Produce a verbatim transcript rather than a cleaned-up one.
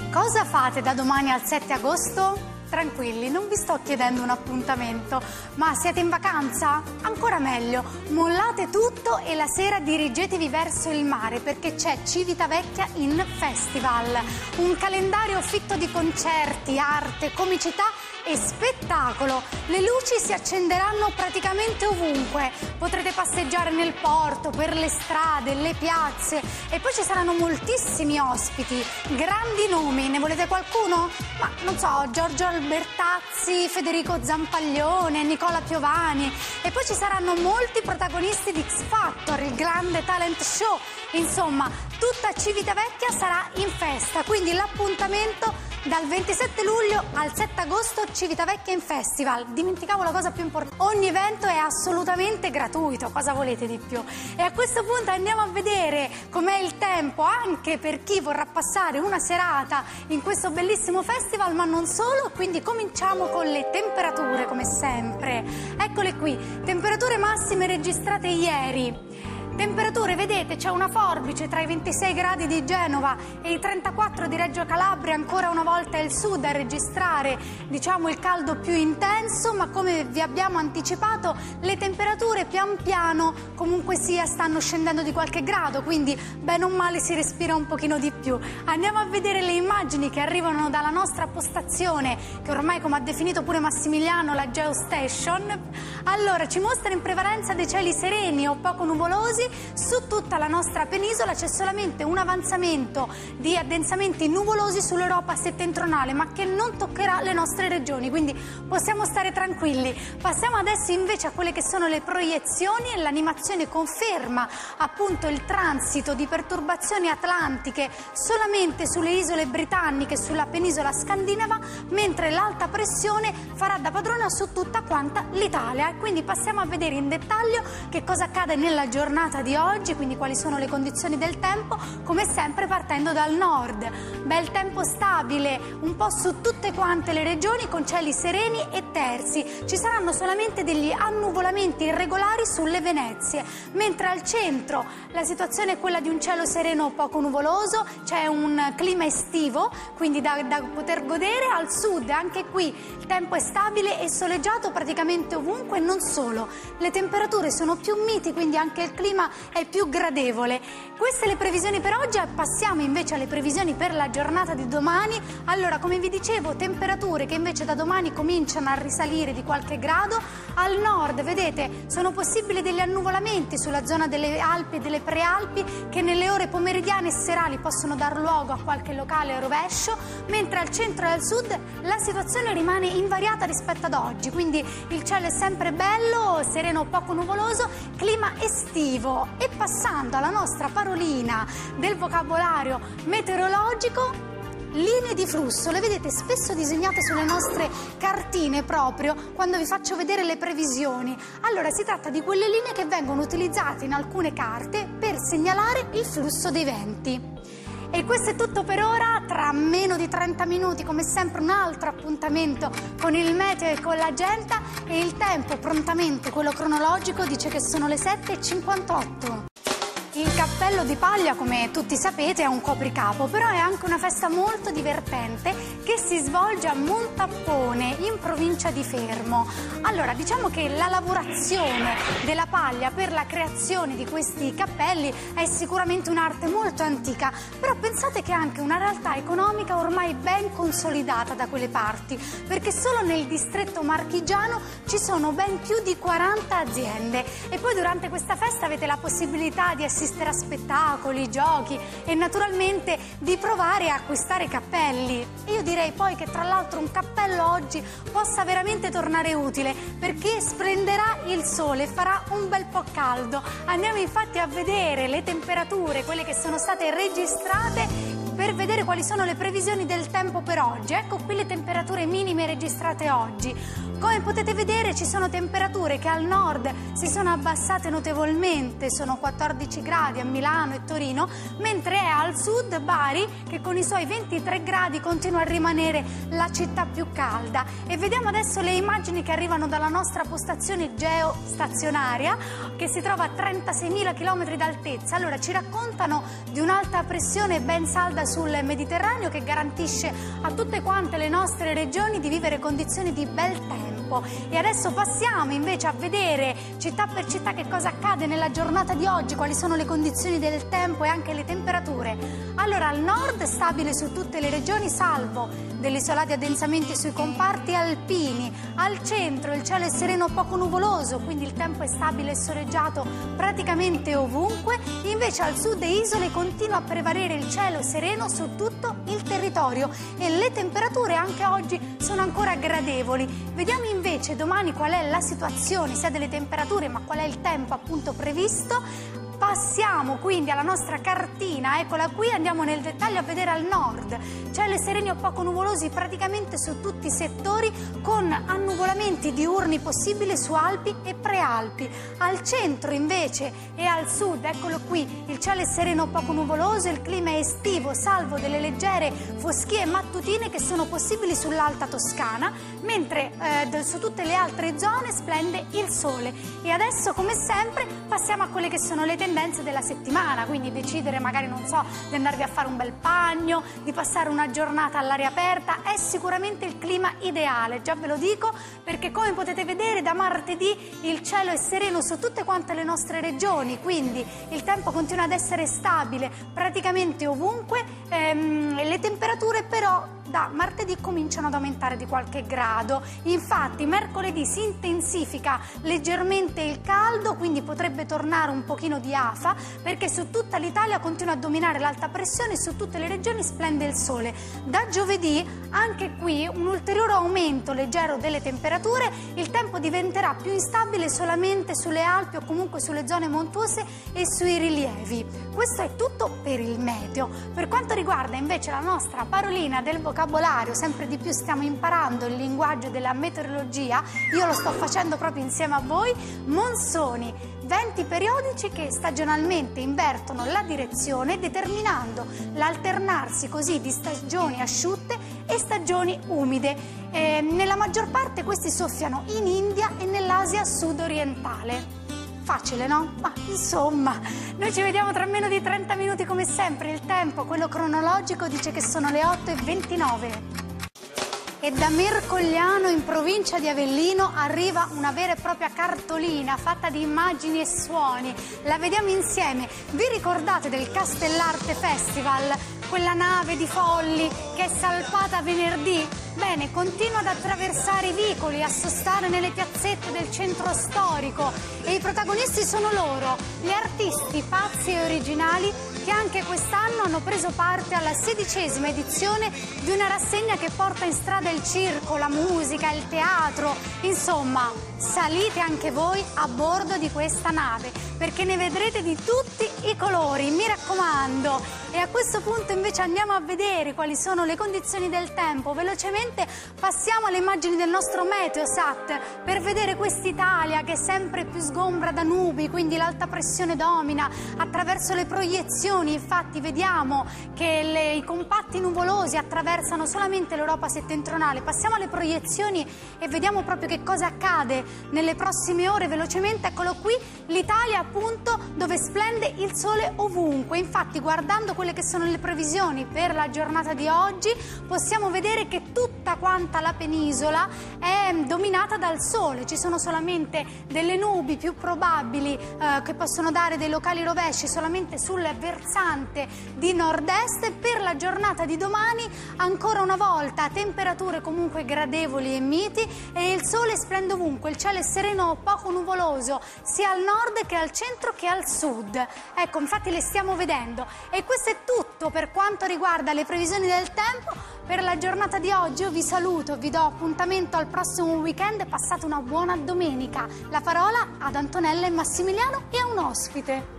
Cosa fate da domani al sette agosto? Tranquilli, non vi sto chiedendo un appuntamento, ma siete in vacanza? Ancora meglio, mollate tutto e la sera dirigetevi verso il mare perché c'è Civitavecchia in Festival, un calendario fitto di concerti, arte, comicità e spettacolo. Le luci si accenderanno praticamente ovunque, potrete passeggiare nel porto, per le strade, le piazze e poi ci saranno moltissimi ospiti, grandi nomi. Ne volete qualcuno? Ma non so, Giorgio Albertazzi, Federico Zampaglione, Nicola Piovani, e poi ci saranno molti protagonisti di X Factor, il grande talent show. Insomma, tutta Civitavecchia sarà in festa, quindi l'appuntamento dal ventisette luglio al sette agosto, Civitavecchia in Festival. Dimenticavo la cosa più importante: ogni evento è assolutamente gratuito, cosa volete di più? E a questo punto andiamo a vedere com'è il tempo anche per chi vorrà passare una serata in questo bellissimo festival, ma non solo. Quindi cominciamo con le temperature, come sempre. Eccole qui, temperature massime registrate ieri. Temperature, vedete, c'è una forbice tra i ventisei gradi di Genova e i trentaquattro di Reggio Calabria. Ancora una volta è il sud a registrare, diciamo, il caldo più intenso, ma come vi abbiamo anticipato le temperature pian piano comunque sia stanno scendendo di qualche grado, quindi bene o male si respira un pochino di più. Andiamo a vedere le immagini che arrivano dalla nostra postazione, che ormai, come ha definito pure Massimiliano, la Geostation. Allora, ci mostra in prevalenza dei cieli sereni o poco nuvolosi. Su tutta la nostra penisola c'è solamente un avanzamento di addensamenti nuvolosi sull'Europa settentrionale, ma che non toccherà le nostre regioni, quindi possiamo stare tranquilli. Passiamo adesso invece a quelle che sono le proiezioni, e l'animazione conferma appunto il transito di perturbazioni atlantiche solamente sulle isole britanniche, sulla penisola scandinava, mentre l'alta pressione farà da padrona su tutta quanta l'Italia. E quindi passiamo a vedere in dettaglio che cosa accade nella giornata di oggi, quindi quali sono le condizioni del tempo, come sempre partendo dal nord. Bel tempo stabile un po' su tutte quante le regioni, con cieli sereni e tersi. Ci saranno solamente degli annuvolamenti irregolari sulle Venezie, mentre al centro la situazione è quella di un cielo sereno poco nuvoloso, c'è un clima estivo, quindi da, da poter godere. Al sud anche qui il tempo è stabile e soleggiato praticamente ovunque, e non solo, le temperature sono più miti, quindi anche il clima è più gradevole. Queste le previsioni per oggi. Passiamo invece alle previsioni per la giornata di domani. Allora, come vi dicevo, temperature che invece da domani cominciano a risalire di qualche grado. Al nord, vedete, sono possibili degli annuvolamenti sulla zona delle Alpi e delle Prealpi, che nelle ore pomeridiane e serali possono dar luogo a qualche locale rovescio, mentre al centro e al sud la situazione rimane invariata rispetto ad oggi, quindi il cielo è sempre bello, sereno, poco nuvoloso, clima estivo. E passando alla nostra parolina del vocabolario meteorologico, linee di flusso, le vedete spesso disegnate sulle nostre cartine proprio quando vi faccio vedere le previsioni. Allora, si tratta di quelle linee che vengono utilizzate in alcune carte per segnalare il flusso dei venti. E questo è tutto per ora. Tra meno di trenta minuti, come sempre, un altro appuntamento con il meteo e con l'agenda, e il tempo prontamente, quello cronologico, dice che sono le sette e cinquantotto. Il cappello di paglia, come tutti sapete, è un copricapo, però è anche una festa molto divertente che si svolge a Montappone, in provincia di Fermo. Allora, diciamo che la lavorazione della paglia per la creazione di questi cappelli è sicuramente un'arte molto antica, però pensate che è anche una realtà economica ormai ben consolidata da quelle parti, perché solo nel distretto marchigiano ci sono ben più di quaranta aziende. E poi durante questa festa avete la possibilità di assistere a spettacoli, giochi e naturalmente di provare a acquistare cappelli. E io direi poi che tra l'altro un cappello oggi possa veramente tornare utile, perché splenderà il sole, farà un bel po' caldo. Andiamo infatti a vedere le temperature, quelle che sono state registrate, per vedere quali sono le previsioni del tempo per oggi. Ecco qui le temperature minime registrate oggi. Come potete vedere ci sono temperature che al nord si sono abbassate notevolmente, sono quattordici gradi a Milano e Torino, mentre è al sud Bari che con i suoi ventitré gradi continua a rimanere la città più calda. E vediamo adesso le immagini che arrivano dalla nostra postazione geostazionaria, che si trova a trentaseimila chilometri d'altezza. Allora ci raccontano di un'alta pressione ben salda sul Mediterraneo che garantisce a tutte quante le nostre regioni di vivere condizioni di bel tempo. E adesso passiamo invece a vedere città per città che cosa accade nella giornata di oggi, quali sono le condizioni del tempo e anche le temperature. Allora, al nord stabile su tutte le regioni salvo degli isolati addensamenti sui comparti alpini. Al centro il cielo è sereno poco nuvoloso, quindi il tempo è stabile e soleggiato praticamente ovunque. Invece al sud e isole continua a prevalere il cielo sereno su tutto il territorio e le temperature anche oggi sono ancora gradevoli. Vediamo invece domani qual è la situazione sia delle temperature ma qual è il tempo appunto previsto. Passiamo quindi alla nostra cartina, eccola qui, andiamo nel dettaglio a vedere al nord. Cielo sereni o poco nuvolosi praticamente su tutti i settori, con annuvolamenti diurni possibili su Alpi e Prealpi. Al centro invece e al sud, eccolo qui, il cielo è sereno o poco nuvoloso, il clima è estivo, salvo delle leggere foschie mattutine che sono possibili sull'Alta Toscana, mentre eh, su tutte le altre zone splende il sole. E adesso, come sempre, passiamo a quelle che sono le tendenze della settimana, quindi decidere magari, non so, di andarvi a fare un bel bagno, di passare una giornata all'aria aperta, è sicuramente il clima ideale, già ve lo dico, perché come potete vedere da martedì il cielo è sereno su tutte quante le nostre regioni, quindi il tempo continua ad essere stabile praticamente ovunque, ehm, le temperature però da martedì cominciano ad aumentare di qualche grado. Infatti mercoledì si intensifica leggermente il caldo, quindi potrebbe tornare un pochino di afa, perché su tutta l'Italia continua a dominare l'alta pressione e su tutte le regioni splende il sole. Da giovedì anche qui un ulteriore aumento leggero delle temperature, il tempo diventerà più instabile solamente sulle Alpi o comunque sulle zone montuose e sui rilievi. Questo è tutto per il meteo. Per quanto riguarda invece la nostra parolina del vocabolario, sempre di più stiamo imparando il linguaggio della meteorologia, io lo sto facendo proprio insieme a voi. Monsoni, venti periodici che stagionalmente invertono la direzione, determinando l'alternarsi così di stagioni asciutte e stagioni umide. E nella maggior parte questi soffiano in India e nell'Asia sud-orientale. Facile, no? Ma insomma, noi ci vediamo tra meno di trenta minuti come sempre. Il tempo, quello cronologico, dice che sono le otto e ventinove. E da Mercogliano, in provincia di Avellino, arriva una vera e propria cartolina fatta di immagini e suoni. La vediamo insieme. Vi ricordate del Castellarte Festival? Quella nave di folli che è salpata venerdì? Bene, continua ad attraversare i vicoli, a sostare nelle piazzette del centro storico, e i protagonisti sono loro, gli artisti pazzi e originali che anche quest'anno hanno preso parte alla sedicesima edizione di una rassegna che porta in strada il circo, la musica, il teatro. Insomma, salite anche voi a bordo di questa nave, perché ne vedrete di tutti i colori, mi raccomando. E a questo punto invece andiamo a vedere quali sono le condizioni del tempo. Velocemente passiamo alle immagini del nostro Meteosat per vedere quest'Italia che è sempre più sgombra da nubi, quindi l'alta pressione domina attraverso le proiezioni. Infatti vediamo che le, i compatti nuvolosi attraversano solamente l'Europa settentrionale. Passiamo alle proiezioni e vediamo proprio che cosa accade nelle prossime ore. Velocemente, eccolo qui, l'Italia appunto dove splende il sole ovunque. Infatti, guardando quelle che sono le previsioni per la giornata di oggi, possiamo vedere che tutta quanta la penisola è dominata dal sole. Ci sono solamente delle nubi più probabili eh, che possono dare dei locali rovesci solamente sul versante di nord-est. Per la giornata di domani ancora una volta temperature comunque gradevoli e miti, e il sole splende ovunque, il cielo è sereno poco nuvoloso sia al nord che al centro che al sud. Ecco, infatti le stiamo vedendo. E questo è tutto per quanto riguarda le previsioni del tempo per la giornata di oggi. Io vi saluto, vi do appuntamento al prossimo weekend e passate una buona domenica. La parola ad Antonella e Massimiliano e a un ospite.